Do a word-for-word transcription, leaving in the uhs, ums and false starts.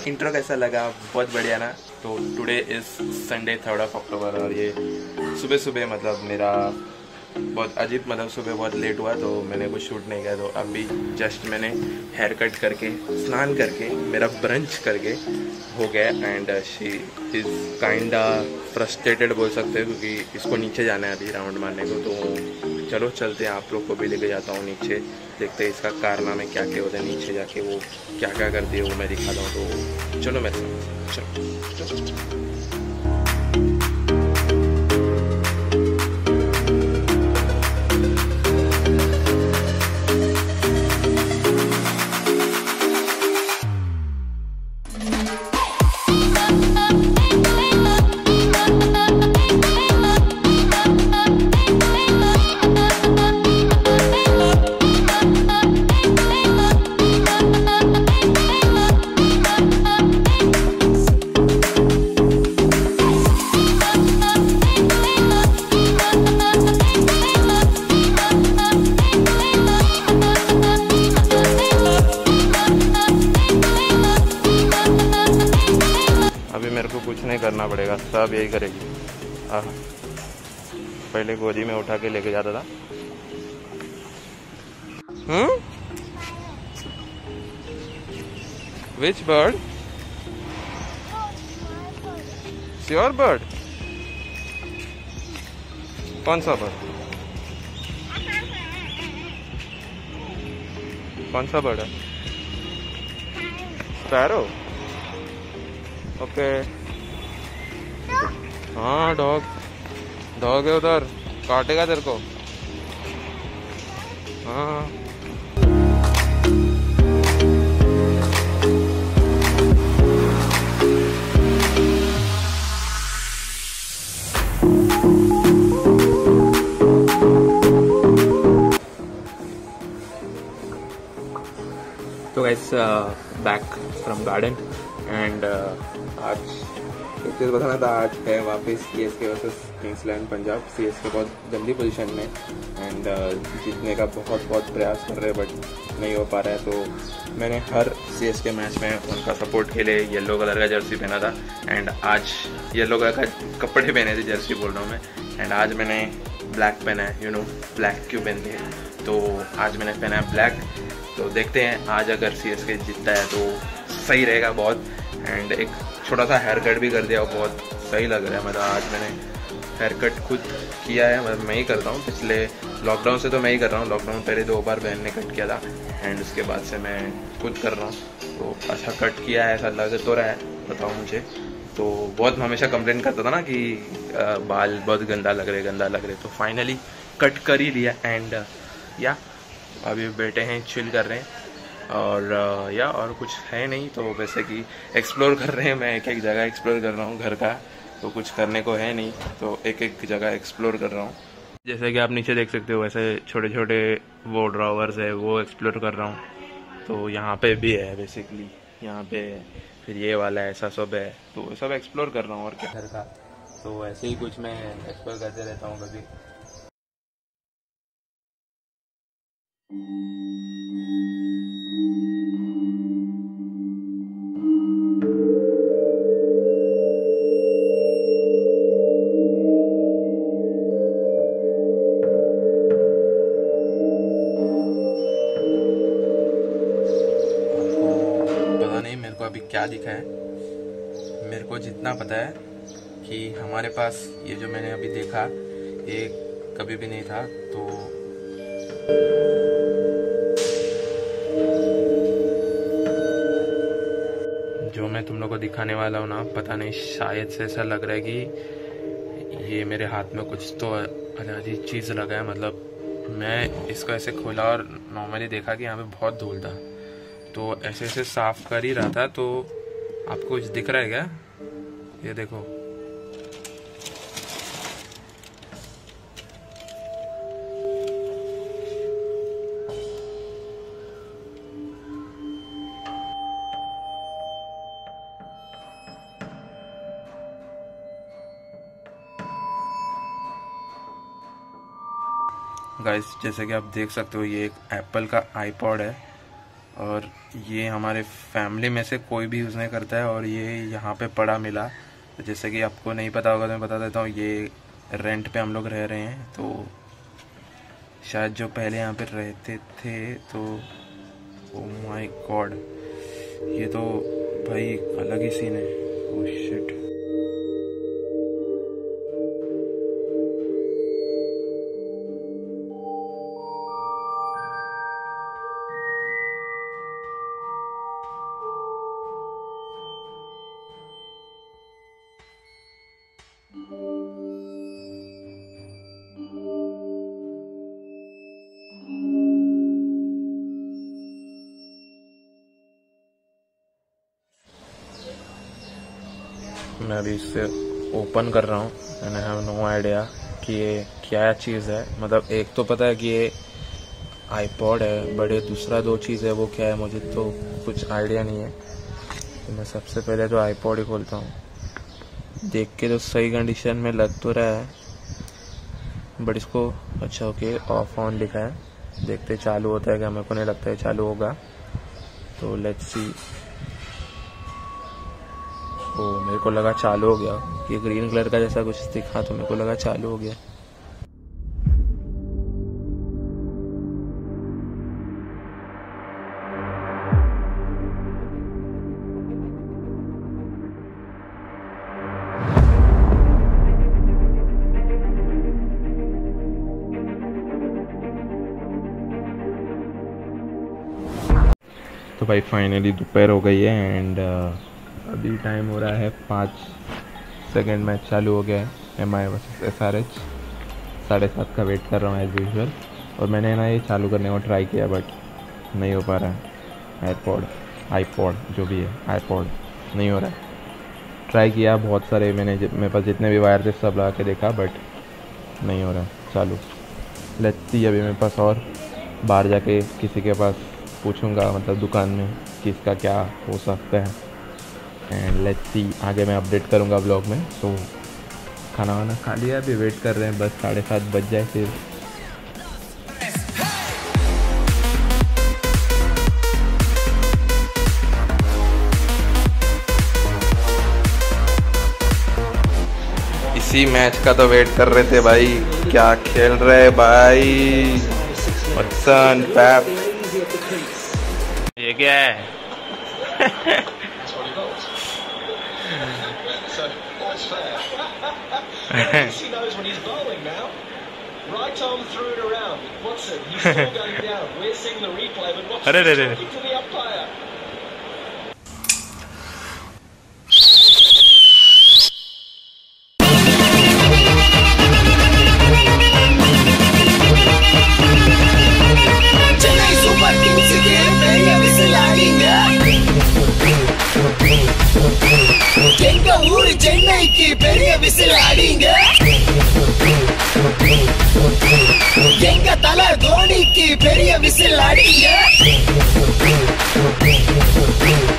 Intro कैसा लगा? बहुत बढ़िया ना। तो today is Sunday third of October और ये सुबह सुबह मतलब मेरा बहुत अजीब मतलब सुबह बहुत लेट हुआ तो मैंने कुछ शूट नहीं किया। तो अभी जस्ट मैंने हेयर कट करके स्नान करके मेरा ब्रंच करके हो गया and she is kinda frustrated बोल सकते हो क्योंकि इसको नीचे जाना है अभी राउंड मारने को। तो चलो चलते हैं, आप लोग को भी लेके जाता हूँ नीचे, देखते हैं इसका कारनामे क्या क्या होता है नीचे जाके, वो क्या क्या करती है वो मैं दिखाता हूँ। तो चलो मेरे साथ चलो चलो। मेरे को कुछ नहीं करना पड़ेगा, सब यही करेगी। आह, पहले गोदी में उठा के लेके जाता था। Hmm which bird? Sure bird? कौन सा बर्ड? कौन सा बर्ड है? स्पैरो? ओके। हाँ डॉग डॉग है उधर, काटेगा तेरे को। हाँ तो guys back from garden and आज एक चीज़ बताना था, आज है वापस C S K versus Kings Eleven Punjab. C S K बहुत गंदी पोजीशन में एंड uh, जीतने का बहुत बहुत प्रयास कर रहे हैं बट नहीं हो पा रहा है। तो मैंने हर सी एस के मैच में उनका सपोर्ट के लिए येलो कलर का जर्सी पहना था एंड आज येलो कलर का कपड़े पहने थे, जर्सी बोल रहा हूँ मैं। एंड आज मैंने ब्लैक पहना है, यू नो ब्लैक क्यों पहनते हैं, तो आज मैंने पहना है ब्लैक। तो देखते हैं आज अगर सी एस के जीतता है तो सही रहेगा बहुत। एंड एक छोटा सा हेयर कट भी कर दिया, बहुत सही लग रहा है। मतलब आज मैंने हेयर कट खुद किया है, मतलब मैं ही करता हूँ। पिछले लॉकडाउन से तो मैं ही कर रहा हूँ, लॉकडाउन पहले दो बार बहन ने कट किया था एंड उसके बाद से मैं खुद कर रहा हूँ। तो अच्छा कट किया है, ऐसा लग तो रहा है, बताओ मुझे। तो बहुत हमेशा कंप्लेन करता था ना कि बाल बहुत गंदा लग रहे गंदा लग रहे तो फाइनली कट कर ही लिया एंड या अभी बैठे हैं, चिल कर रहे हैं और या और कुछ है नहीं। तो वैसे कि एक्सप्लोर कर रहे हैं, मैं एक एक जगह एक्सप्लोर कर रहा हूँ घर का, तो कुछ करने को है नहीं तो एक एक जगह एक्सप्लोर कर रहा हूँ। जैसे कि आप नीचे देख सकते हो वैसे छोटे छोटे वो ड्रॉवर्स है वो एक्सप्लोर कर रहा हूँ। तो यहाँ पे भी है बेसिकली, यहाँ पे फिर ये वाला ऐसा सब है, तो सब एक्सप्लोर कर रहा हूँ और क्या घर का। तो ऐसे ही कुछ मैं एक्सप्लोर करते रहता हूँ कभी। अभी क्या दिखा है, मेरे को जितना पता है कि हमारे पास ये जो मैंने अभी देखा ये कभी भी नहीं था। तो जो मैं तुम लोग को दिखाने वाला हूँ ना, पता नहीं शायद से ऐसा लग रहा है कि ये मेरे हाथ में कुछ तो अजीब चीज़ लगा है। मतलब मैं इसको ऐसे खोला और नॉर्मली देखा कि यहाँ पे बहुत धूल था, तो ऐसे ऐसे साफ कर ही रहा था। तो आपको कुछ दिख रहा है क्या? ये देखो, गाइस जैसे कि आप देख सकते हो ये एक एप्पल का आईपॉड है और ये हमारे फैमिली में से कोई भी यूज़ नहीं करता है और ये यहाँ पे पड़ा मिला। तो जैसे कि आपको नहीं पता होगा तो मैं बता देता हूँ, ये रेंट पे हम लोग रह रहे हैं। तो शायद जो पहले यहाँ पे रहते थे तो ओ माय गॉड, ये तो भाई अलग ही सीन है। Oh shit. मैं अभी इससे ओपन कर रहा हूँ and I have no idea कि ये क्या चीज़ है। मतलब एक तो पता है कि ये आईपॉड है, बड़े दूसरा दो चीज़ है वो क्या है मुझे तो कुछ आइडिया नहीं है। तो मैं सबसे पहले तो आईपॉड ही खोलता हूँ। देख के तो सही कंडीशन में लग तो रहा है, बट इसको अच्छा ओके ऑफ ऑन लिखा है। देखते चालू होता है क्या, मेरे को नहीं लगता है चालू होगा। तो लेट्स सी। ओ मेरे को लगा चालू हो गया, ये ग्रीन कलर का जैसा कुछ दिखा तो मेरे को लगा चालू हो गया। तो भाई फाइनली दोपहर हो गई है एंड अभी टाइम हो रहा है पाँच सेकेंड मैच चालू हो गया है, M I versus S R H. साढ़े सात का वेट कर रहा हूँ एज यूजुअल। और मैंने ना ये चालू करने को ट्राई किया बट नहीं हो पा रहा है। आईपॉड आईपॉड जो भी है आईपॉड नहीं हो रहा है। ट्राई किया बहुत सारे मैंने, मेरे पास जितने भी वायर थे सब लगा के देखा बट नहीं हो रहा है चालू। लेट्स सी, अभी मेरे पास और बाहर जाके किसी के पास पूछूंगा, मतलब दुकान में कि इसका क्या हो सकता है। एंड लेट्स सी, आगे मैं अपडेट करूंगा ब्लॉग में। सो खाना वाना खा लिया, अभी वेट कर रहे हैं बस साढ़े सात बज जाए फिर। इसी मैच का तो वेट कर रहे थे भाई, क्या खेल रहे भाई। वत्सन पैप, ये क्या है? He knows when he's bowling now. Right arm threw it around. Watson, he's still going down. We're seeing the replay, but Watson is talking to the umpire. Chennai Super Kings के பெரிய விசிலாடிங்க. எங்க ஊரு சென்னைக்கு பெரிய விசிலாடிங்க. எங்க தல தோனிக்கு பெரிய விசிலாடிங்க.